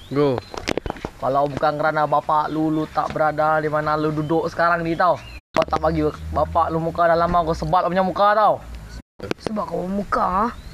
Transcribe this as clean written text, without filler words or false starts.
Go. Kalau bukan kerana bapak lu tak berada di mana lu duduk sekarang ni tau. Kau tak bagi bapak lu muka dalam aku sebab punya muka tau. Sebab kau muka.